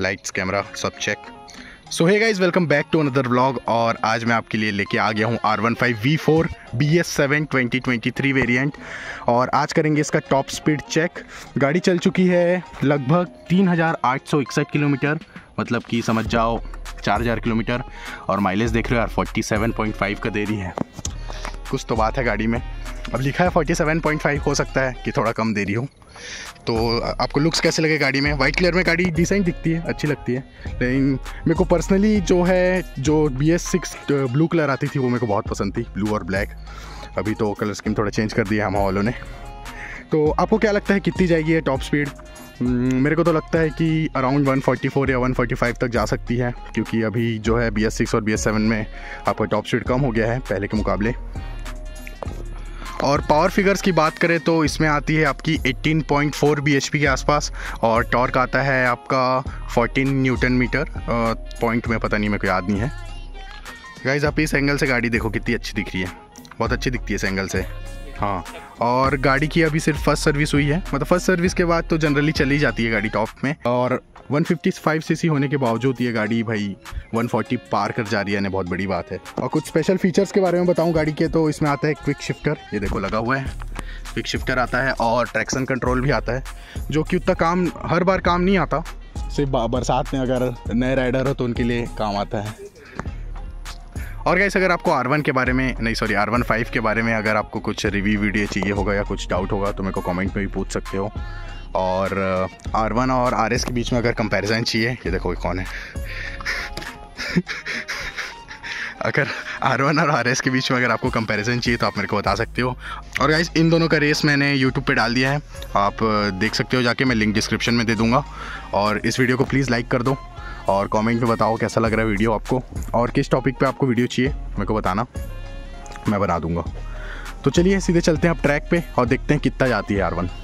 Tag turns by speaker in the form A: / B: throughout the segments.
A: Lights camera सब check. So hey guys, welcome back to another vlog. और आज मैं आपके लिए लेके आ गया हूँ R15 V4 BS7 2023 वेरिएंट। और आज करेंगे इसका टॉप स्पीड चेक। गाड़ी चल चुकी है लगभग 3861 किलोमीटर, मतलब कि समझ जाओ 4000 किलोमीटर। और माइलेज देख रहे हो यार 47.5 का दे रही है। कुछ तो बात है गाड़ी में। अब लिखा है 47.5, हो सकता है कि थोड़ा कम दे रही हो। तो आपको लुक्स कैसे लगे गाड़ी में? वाइट कलर में गाड़ी डिसेंट दिखती है, अच्छी लगती है। लेकिन मेरे को पर्सनली जो BS6 ब्लू कलर आती थी वो मेरे को बहुत पसंद थी, ब्लू और ब्लैक। अभी तो कलर स्कीम थोड़ा चेंज कर दिया हम वालों ने। तो आपको क्या लगता है कितनी जाएगी ये टॉप स्पीड? मेरे को तो लगता है कि अराउंड 144 या 145 तक जा सकती है, क्योंकि अभी जो है BS6 और BS7 में आपका टॉप स्पीड कम हो गया है पहले के मुकाबले। और पावर फिगर्स की बात करें तो इसमें आती है आपकी 18.4 bhp के आसपास, और टॉर्क आता है आपका 14 न्यूटन मीटर। पॉइंट में पता नहीं, मेरे को याद नहीं है। गाइज आप इस एंगल से गाड़ी देखो कितनी अच्छी दिख रही है, बहुत अच्छी दिखती है इस एंगल से। हाँ, और गाड़ी की अभी सिर्फ फर्स्ट सर्विस हुई है, मतलब फर्स्ट सर्विस के बाद तो जनरली चली जाती है गाड़ी टॉप में। और 155 सीसी होने के बावजूद ये गाड़ी भाई 140 पार कर जा रही है, बहुत बड़ी बात है। और कुछ स्पेशल फीचर्स के बारे में बताऊं गाड़ी के, तो इसमें आता है क्विक शिफ्टर, ये देखो लगा हुआ है, क्विक शिफ्टर आता है। और ट्रैक्शन कंट्रोल भी आता है, जो कि उतना हर बार काम नहीं आता, सिर्फ बरसात में अगर नए राइडर हो तो उनके लिए काम आता है। और गाइस अगर आपको R15 के बारे में अगर आपको कुछ रिव्यू वीडियो चाहिए होगा या कुछ डाउट होगा तो मेरे को कमेंट में भी पूछ सकते हो। और R1 और RS के बीच में अगर कंपैरिजन चाहिए, ये देखो कौन है अगर R1 और RS के बीच में अगर आपको कंपैरिजन चाहिए तो आप मेरे को बता सकते हो। और गाइस इन दोनों का रेस मैंने YouTube पे डाल दिया है, आप देख सकते हो जाके, मैं लिंक डिस्क्रिप्शन में दे दूँगा। और इस वीडियो को प्लीज़ लाइक कर दो और कमेंट में बताओ कैसा लग रहा है वीडियो आपको, और किस टॉपिक पे आपको वीडियो चाहिए मेरे को बताना, मैं बना दूंगा। तो चलिए सीधे चलते हैं अब ट्रैक पे और देखते हैं कितना जाती है R1।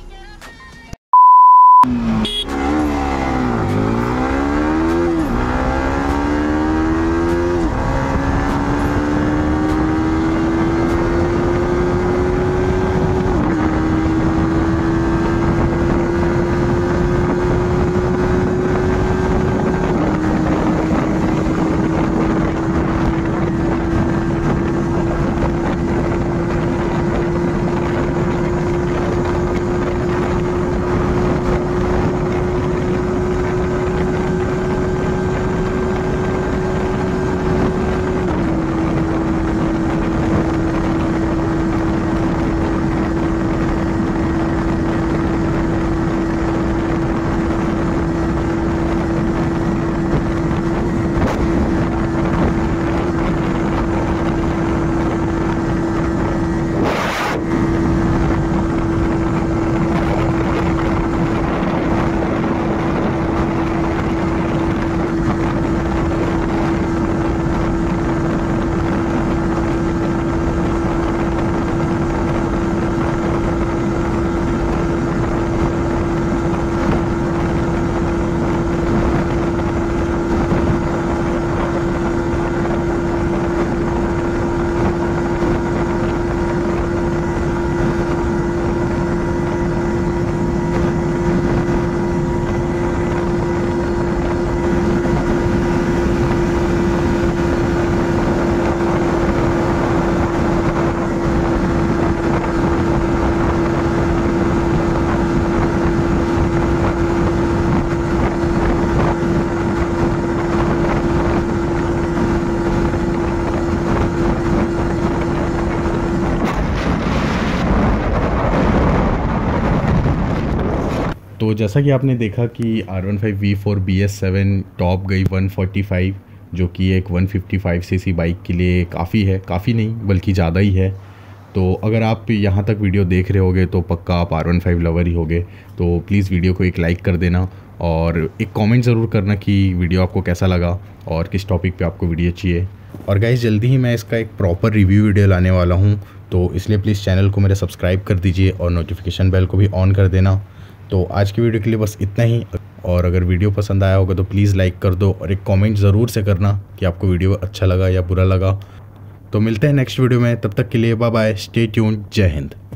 A: तो जैसा कि आपने देखा कि R15 V4 BS7 टॉप गई 145, जो कि एक 155 सीसी बाइक के लिए काफ़ी है, काफ़ी नहीं बल्कि ज़्यादा ही है। तो अगर आप यहाँ तक वीडियो देख रहे होगे तो पक्का आप R15 लवर ही होगे। तो प्लीज़ वीडियो को एक लाइक कर देना और एक कमेंट ज़रूर करना कि वीडियो आपको कैसा लगा और किस टॉपिक पे आपको वीडियो चाहिए। और गाइस जल्दी ही मैं इसका एक प्रॉपर रिव्यू वीडियो लाने वाला हूँ, तो इसलिए प्लीज़ चैनल को मेरे सब्सक्राइब कर दीजिए और नोटिफिकेशन बेल को भी ऑन कर देना। तो आज की वीडियो के लिए बस इतना ही। और अगर वीडियो पसंद आया होगा तो प्लीज़ लाइक कर दो और एक कमेंट ज़रूर से करना कि आपको वीडियो अच्छा लगा या बुरा लगा। तो मिलते हैं नेक्स्ट वीडियो में, तब तक के लिए बाय बाय, स्टे ट्यून्ड, जय हिंद।